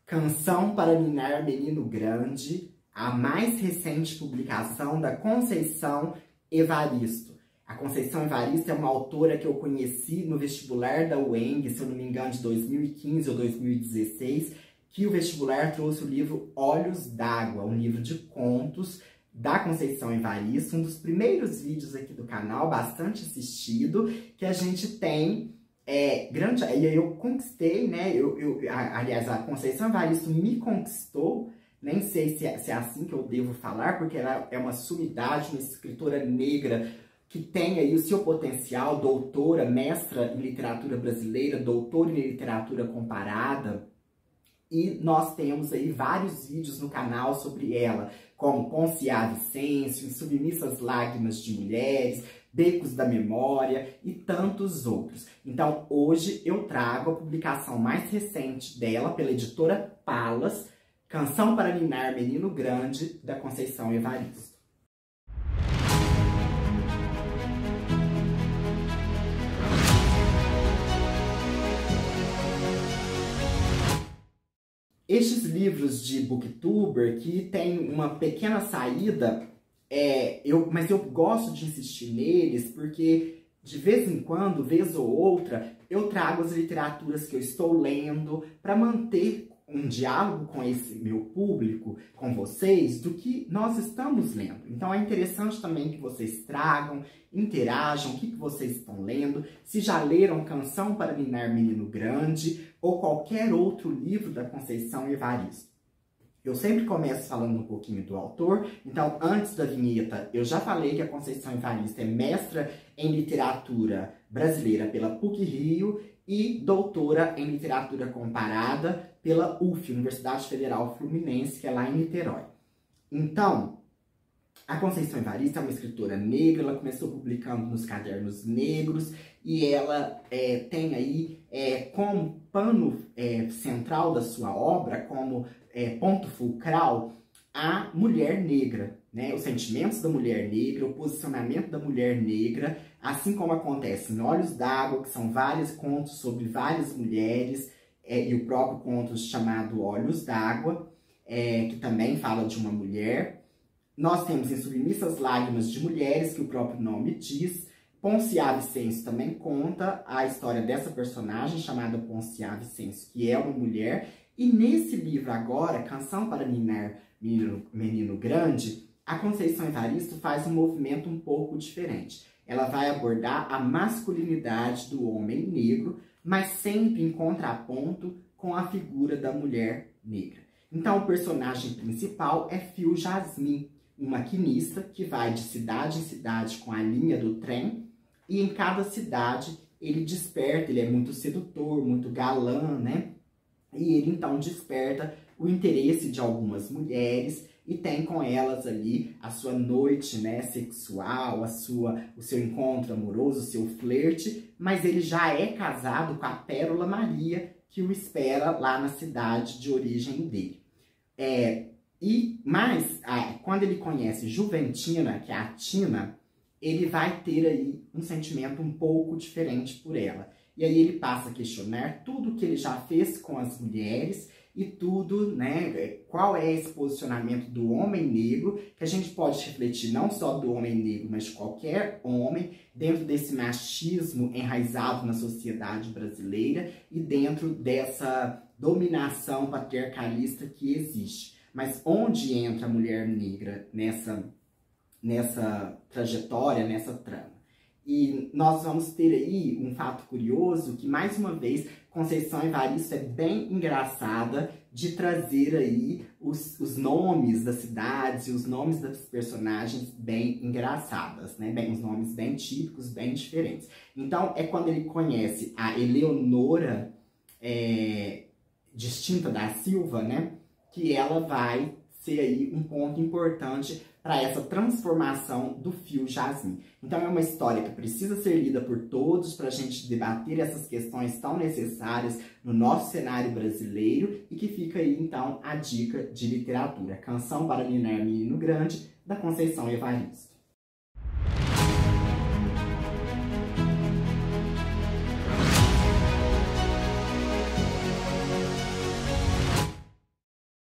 Canção para Ninar Menino Grande, a mais recente publicação da Conceição Evaristo. A Conceição Evaristo é uma autora que eu conheci no vestibular da UENG, se eu não me engano, de 2015 ou 2016, que o vestibular trouxe o livro Olhos d'Água, um livro de contos da Conceição Evaristo, um dos primeiros vídeos aqui do canal, bastante assistido, que a gente tem grande. E aí eu conquistei, né? Aliás, a Conceição Evaristo me conquistou, nem sei se é assim que eu devo falar, porque ela é uma sumidade, uma escritora negra que tem aí o seu potencial, doutora, mestra em literatura brasileira, doutora em literatura comparada. E nós temos aí vários vídeos no canal sobre ela, como Ponciá Vicêncio, Submissas Lágrimas de Mulheres, Becos da Memória e tantos outros. Então, hoje eu trago a publicação mais recente dela, pela editora Palas, Canção para Ninar Menino Grande, da Conceição Evaristo. Estes livros de booktuber que tem uma pequena saída, mas eu gosto de insistir neles porque de vez em quando, vez ou outra, eu trago as literaturas que eu estou lendo para manter um diálogo com esse meu público, com vocês, do que nós estamos lendo. Então é interessante também que vocês tragam, interajam, o que vocês estão lendo, se já leram Canção para Ninar Menino Grande ou qualquer outro livro da Conceição Evaristo. Eu sempre começo falando um pouquinho do autor, então antes da vinheta eu já falei que a Conceição Evaristo é mestra em literatura brasileira pela PUC-Rio e doutora em literatura comparada pela UF, Universidade Federal Fluminense, que é lá em Niterói. Então, a Conceição Evaristo é uma escritora negra, ela começou publicando nos Cadernos Negros e ela tem aí como pano central da sua obra, como ponto fulcral, a mulher negra, né? Os sentimentos da mulher negra, o posicionamento da mulher negra, assim como acontece em Olhos d'Água, que são vários contos sobre várias mulheres, e o próprio conto chamado Olhos d'Água, que também fala de uma mulher. Nós temos em Submissas Lágrimas de Mulheres, que o próprio nome diz. Ponciá Vicêncio também conta a história dessa personagem chamada Ponciá Vicêncio, que é uma mulher. E nesse livro agora, Canção para Ninar Menino Grande, a Conceição Evaristo faz um movimento um pouco diferente. Ela vai abordar a masculinidade do homem negro, mas sempre em contraponto com a figura da mulher negra. Então o personagem principal é Fio Jasmin, um maquinista que vai de cidade em cidade com a linha do trem, e em cada cidade ele desperta, ele é muito sedutor, muito galã, né? E ele então desperta o interesse de algumas mulheres e tem com elas ali a sua noite, né, sexual, o seu encontro amoroso, o seu flerte, mas ele já é casado com a Pérola Maria, que o espera lá na cidade de origem dele. Mas quando ele conhece Juventina, que é a Tina, ele vai ter aí um sentimento um pouco diferente por ela. E aí ele passa a questionar tudo que ele já fez com as mulheres e tudo, né? Qual é esse posicionamento do homem negro, que a gente pode refletir não só do homem negro, mas de qualquer homem, dentro desse machismo enraizado na sociedade brasileira e dentro dessa dominação patriarcalista que existe. Mas onde entra a mulher negra nessa trajetória, nessa trama? E nós vamos ter aí um fato curioso que, mais uma vez, Conceição Evaristo é bem engraçada de trazer aí os nomes das cidades e os nomes das personagens bem engraçadas, né? Os nomes bem típicos, bem diferentes. Então, é quando ele conhece a Eleonora Distinta da Silva, né? Que ela vai ser aí um ponto importante para essa transformação do Fio Jasmin. Então é uma história que precisa ser lida por todos para a gente debater essas questões tão necessárias no nosso cenário brasileiro, e que fica aí então a dica de literatura. Canção para Ninar Menino Grande, da Conceição Evaristo.